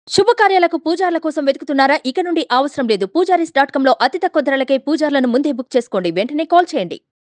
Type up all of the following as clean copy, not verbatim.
శుభకార్యాలకు పూజార్ల కోసం వెతుకుతున్నారా? ఇక నుండి అవసరం లేదు. పూజారీస్.com లో అతి తక్కువ ధరలకే పూజార్లను ముందే బుక్ చేసుకోండి. వెంటనే కాల్ చేయండి.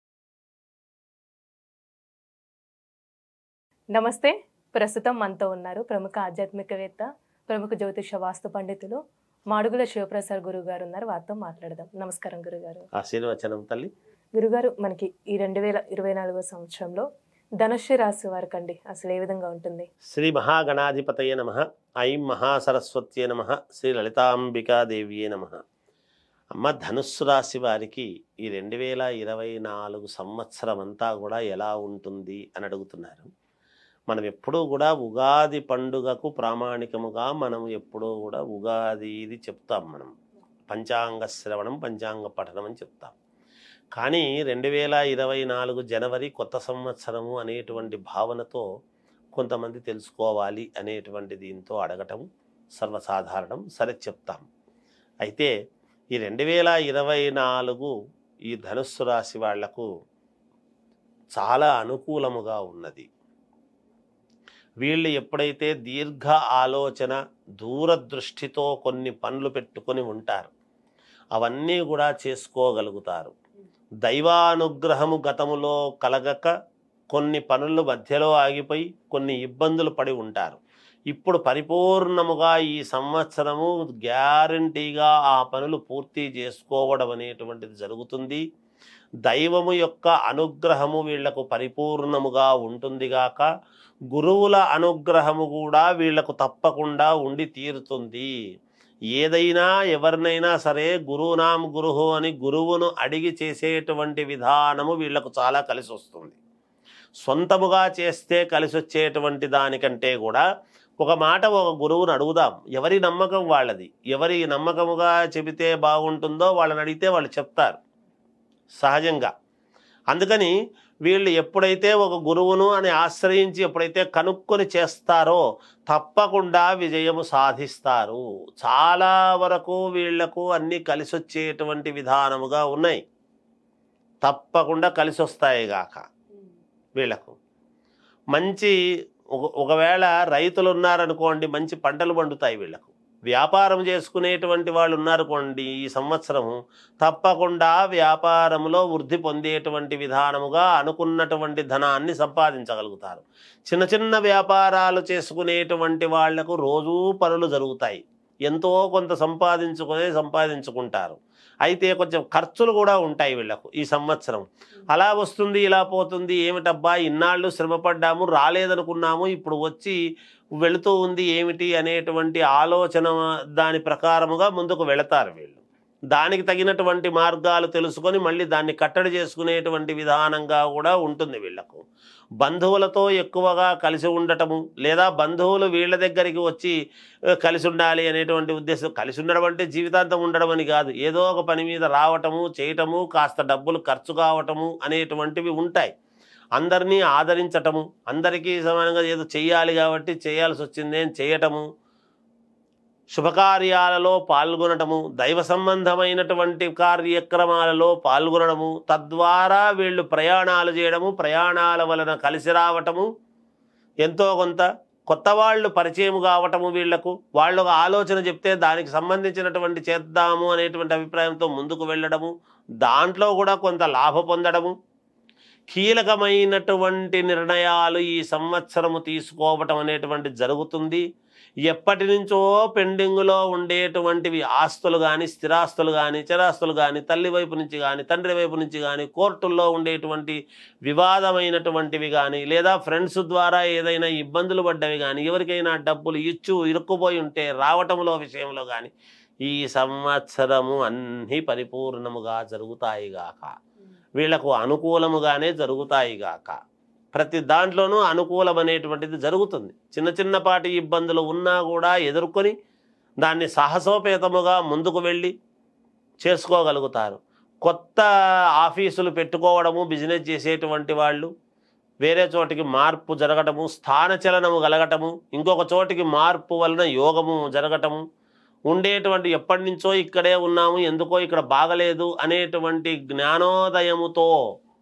నమస్తే. ప్రస్తుతం మనతో ఉన్నారు ప్రముఖ ఆధ్యాత్మికవేత్త, ప్రముఖ జ్యోతిష వాస్తు పండితులు మాడుగుల శివప్రసాద్ గురువు గారు ఉన్నారు. వారితో మాట్లాడదాం. నమస్కారం గురుగారు. ఆశీర్వచనం తల్లి. గురుగారు, మనకి ఈ 2024 సంవత్సరంలో ధనుస్సు రాశి వారికండి అసలు ఏ విధంగా ఉంటుంది? శ్రీ మహాగణాధిపతయ నమః. ఐం మహాసరస్వత్యే నమః. శ్రీ లలితాంబికాదేవియే నమః. అమ్మ, ధనుస్సు రాశి వారికి ఈ 2024 సంవత్సరం అంతా కూడా ఎలా ఉంటుంది అని అడుగుతున్నారు. మనం ఎప్పుడూ కూడా ఉగాది పండుగకు ప్రామాణికముగా మనం ఎప్పుడూ కూడా ఉగాది ఇది చెప్తాం. మనం పంచాంగ శ్రవణం, పంచాంగ పఠనం అని చెప్తాం. కానీ 2024 జనవరి కొత్త సంవత్సరము అనేటువంటి భావనతో కొంతమంది తెలుసుకోవాలి అనేటువంటి దీంతో అడగటం సర్వసాధారణం. సరే, చెప్తాం. అయితే ఈ 2024 ఈ ధనుస్సు రాశి వాళ్లకు చాలా అనుకూలముగా ఉన్నది. వీళ్ళు ఎప్పుడైతే దీర్ఘ ఆలోచన, దూరదృష్టితో కొన్ని పనులు పెట్టుకొని ఉంటారు, అవన్నీ కూడా చేసుకోగలుగుతారు. దైవానుగ్రహము గతములో కలగక కొన్ని పనులు మధ్యలో ఆగిపోయి కొన్ని ఇబ్బందులు పడి ఉంటారు. ఇప్పుడు పరిపూర్ణముగా ఈ సంవత్సరము గ్యారంటీగా ఆ పనులు పూర్తి చేసుకోవడం అనేటువంటిది జరుగుతుంది. దైవము యొక్క అనుగ్రహము వీళ్లకు పరిపూర్ణముగా ఉంటుందిగాక గురువుల అనుగ్రహము కూడా వీళ్లకు తప్పకుండా ఉండి తీరుతుంది. ఏదైనా ఎవరినైనా సరే గురునాం గురుహు అని గురువును అడిగి చేసేటువంటి విధానము వీళ్లకు చాలా కలిసి వస్తుంది. సొంతముగా చేస్తే కలిసి వచ్చేటువంటి దానికంటే కూడా ఒక మాట ఒక గురువును అడుగుదాం. ఎవరి నమ్మకం వాళ్ళది. ఎవరి నమ్మకముగా చెబితే బాగుంటుందో వాళ్ళని అడిగితే వాళ్ళు చెప్తారు సహజంగా. అందుకని వీళ్ళు ఎప్పుడైతే ఒక గురువును అని ఆశ్రయించి ఎప్పుడైతే కనుక్కొని చేస్తారో తప్పకుండా విజయము సాధిస్తారు. చాలా వరకు వీళ్లకు అన్నీ కలిసి వచ్చేటువంటి విధానముగా ఉన్నాయి. తప్పకుండా కలిసి వస్తాయి గాక వీళ్లకు. మంచి ఒకవేళ రైతులు ఉన్నారనుకోండి, మంచి పంటలు పండుతాయి. వీళ్లకు వ్యాపారం చేసుకునేటువంటి వాళ్ళు ఉన్నారనుకోండి, ఈ సంవత్సరం తప్పకుండా వ్యాపారంలో వృద్ధి పొందేటువంటి విధానముగా అనుకున్నటువంటి ధనాన్ని సంపాదించగలుగుతారు. చిన్న చిన్న వ్యాపారాలు చేసుకునేటువంటి వాళ్లకు రోజూ పనులు జరుగుతాయి. ఎంతో కొంత సంపాదించుకుంటారు. అయితే కొంచెం ఖర్చులు కూడా ఉంటాయి వీళ్లకు ఈ సంవత్సరం. అలా వస్తుంది, ఇలా పోతుంది, ఏమిటబ్బా ఇన్నాళ్ళు శ్రమపడ్డాము, రాలేదనుకున్నాము, ఇప్పుడు వచ్చి వెళుతూ ఉంది ఏమిటి అనేటువంటి ఆలోచన దాని ప్రకారముగా ముందుకు వెళతారు వీళ్ళు. దానికి తగినటువంటి మార్గాలు తెలుసుకొని మళ్ళీ దాన్ని కట్టడి చేసుకునేటువంటి విధానంగా కూడా ఉంటుంది వీళ్లకు. బంధువులతో ఎక్కువగా కలిసి ఉండటము, లేదా బంధువులు వీళ్ళ దగ్గరికి వచ్చి కలిసి ఉండాలి అనేటువంటి ఉద్దేశం. కలిసి ఉండడం అంటే జీవితాంతం ఉండడం అని కాదు. ఏదో ఒక పని మీద రావటము, చేయటము, కాస్త డబ్బులు ఖర్చు కావటము అనేటువంటివి ఉంటాయి. అందరినీ ఆదరించటము, అందరికీ సమానంగా ఏదో చెయ్యాలి కాబట్టి చేయాల్సి వచ్చింది అని చేయటము, శుభకార్యాలలో పాల్గొనటము, దైవ సంబంధమైనటువంటి కార్యక్రమాలలో పాల్గొనడము, తద్వారా వీళ్ళు ప్రయాణాలు చేయడము, ప్రయాణాల వలన కలిసి రావటము, ఎంతో కొంత కొత్త వాళ్ళు పరిచయం కావటము, వీళ్లకు వాళ్ళు ఒక ఆలోచన చెప్తే దానికి సంబంధించినటువంటి చేద్దాము అనేటువంటి అభిప్రాయంతో ముందుకు వెళ్ళడము, దాంట్లో కూడా కొంత లాభ పొందడము, కీలకమైనటువంటి నిర్ణయాలు ఈ సంవత్సరము తీసుకోవటం అనేటువంటి జరుగుతుంది. ఎప్పటి నుంచో పెండింగులో ఉండేటువంటివి ఆస్తులు కానీ, స్థిరాస్తులు కానీ, చరాస్తులు కానీ, తల్లి వైపు నుంచి కానీ, తండ్రి వైపు నుంచి కానీ, కోర్టుల్లో ఉండేటువంటి వివాదమైనటువంటివి కానీ, లేదా ఫ్రెండ్స్ ద్వారా ఏదైనా ఇబ్బందులు పడ్డవి కానీ, ఎవరికైనా డబ్బులు ఇరుక్కుపోయి ఉంటే రావటంలో విషయంలో కానీ ఈ సంవత్సరము అన్నీ పరిపూర్ణముగా జరుగుతాయిగాక. వీళ్లకు అనుకూలముగానే జరుగుతాయిగాక. ప్రతి దాంట్లోనూ అనుకూలం అనేటువంటిది జరుగుతుంది. చిన్న చిన్నపాటి ఇబ్బందులు ఉన్నా కూడా ఎదుర్కొని దాన్ని సాహసోపేతముగా ముందుకు వెళ్ళి చేసుకోగలుగుతారు. కొత్త ఆఫీసులు పెట్టుకోవడము, బిజినెస్ చేసేటువంటి వాళ్ళు వేరే చోటికి మార్పు జరగటము, స్థానచలనము కలగటము, ఇంకొక చోటికి మార్పు వలన యోగము జరగటము, ఉండేటువంటి ఎప్పటి నుంచో ఇక్కడే ఉన్నాము, ఎందుకో ఇక్కడ బాగలేదు అనేటువంటి జ్ఞానోదయముతో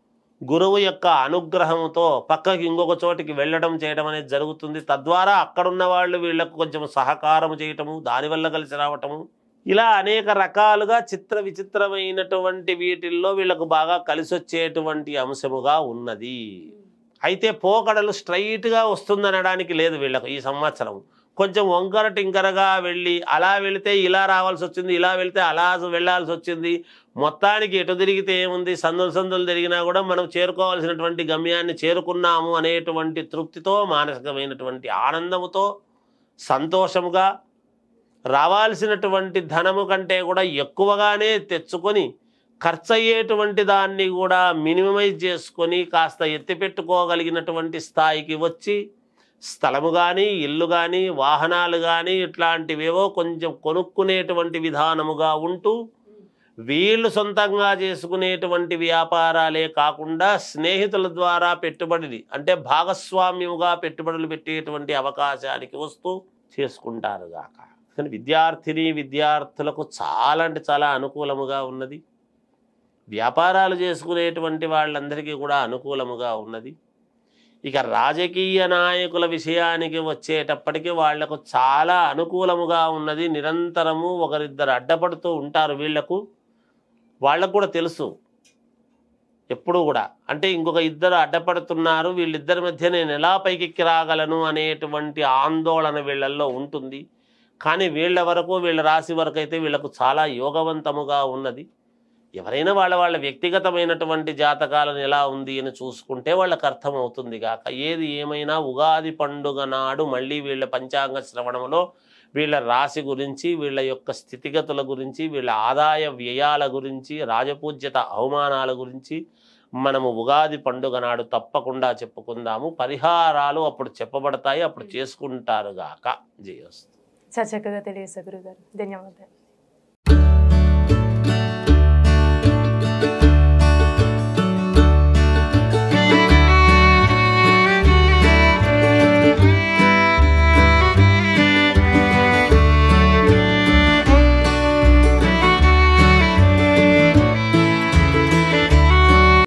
గురువు యొక్క అనుగ్రహంతో పక్కకి ఇంకొక చోటికి వెళ్ళడం చేయడం అనేది జరుగుతుంది. తద్వారా అక్కడున్న వాళ్ళు వీళ్ళకు కొంచెం సహకారం చేయటము, దానివల్ల కలిసి రావటము, ఇలా అనేక రకాలుగా చిత్ర విచిత్రమైనటువంటి వీటిల్లో వీళ్ళకు బాగా కలిసి వచ్చేటువంటి అంశముగా ఉన్నది. అయితే పోకడలు స్ట్రైట్గా వస్తుందనడానికి లేదు వీళ్ళకు. ఈ సంవత్సరం కొంచెం వంకర టింకరగా వెళ్ళి అలా వెళితే ఇలా రావాల్సి వచ్చింది, ఇలా వెళితే అలా వెళ్ళాల్సి వచ్చింది. మొత్తానికి ఎటు తిరిగితే ఏముంది, సందులు తిరిగినా కూడా మనం చేరుకోవాల్సినటువంటి గమ్యాన్ని చేరుకున్నాము అనేటువంటి తృప్తితో, మానసికమైనటువంటి ఆనందముతో, సంతోషముగా, రావాల్సినటువంటి ధనము కంటే కూడా ఎక్కువగానే తెచ్చుకొని ఖర్చు అయ్యేటువంటి దాన్ని కూడా మినిమమైజ్ చేసుకొని కాస్త ఎత్తిపెట్టుకోగలిగినటువంటి స్థాయికి వచ్చి స్థలము కానీ, ఇల్లు కానీ, వాహనాలు కానీ ఇట్లాంటివేవో కొంచెం కొనుక్కునేటువంటి విధానముగా ఉంటూ వీళ్ళు సొంతంగా చేసుకునేటువంటి వ్యాపారాలే కాకుండా స్నేహితుల ద్వారా పెట్టుబడి అంటే భాగస్వామ్యముగా పెట్టుబడులు పెట్టేటువంటి అవకాశానికి వస్తూ చేసుకుంటారు గాక. కానీ విద్యార్థులకు చాలా అంటే చాలా అనుకూలముగా ఉన్నది. వ్యాపారాలు చేసుకునేటువంటి వాళ్ళందరికీ కూడా అనుకూలముగా ఉన్నది. ఇక రాజకీయ నాయకుల విషయానికి వచ్చేటప్పటికి వాళ్లకు చాలా అనుకూలముగా ఉన్నది. నిరంతరము ఒకరిద్దరు అడ్డపడుతూ ఉంటారు. వాళ్ళకు కూడా తెలుసు ఎప్పుడు కూడా, అంటే ఇంకొక ఇద్దరు అడ్డపడుతున్నారు, వీళ్ళిద్దరి మధ్య నేను ఎలా పైకెక్కి రాగలను అనేటువంటి ఆందోళన వీళ్ళల్లో ఉంటుంది. కానీ వీళ్ళ వరకు, వీళ్ళ రాశి వరకు అయితే వీళ్ళకు చాలా యోగవంతముగా ఉన్నది. ఎవరైనా వాళ్ళ వ్యక్తిగతమైనటువంటి జాతకాలను ఎలా ఉంది అని చూసుకుంటే వాళ్ళకి అర్థమవుతుంది గాక. ఏది ఏమైనా ఉగాది పండుగ నాడు మళ్ళీ వీళ్ళ పంచాంగ శ్రవణంలో వీళ్ళ రాశి గురించి, వీళ్ళ యొక్క స్థితిగతుల గురించి, వీళ్ళ ఆదాయ వ్యయాల గురించి, రాజపూజ్యత అవమానాల గురించి మనము ఉగాది పండుగ నాడు తప్పకుండా చెప్పుకుందాము. పరిహారాలు అప్పుడు చెప్పబడతాయి, అప్పుడు చేసుకుంటారు గాక. జయస్తు. చక్కగా తెలియజేశారు గురుగారు. ధన్యవాదాలు.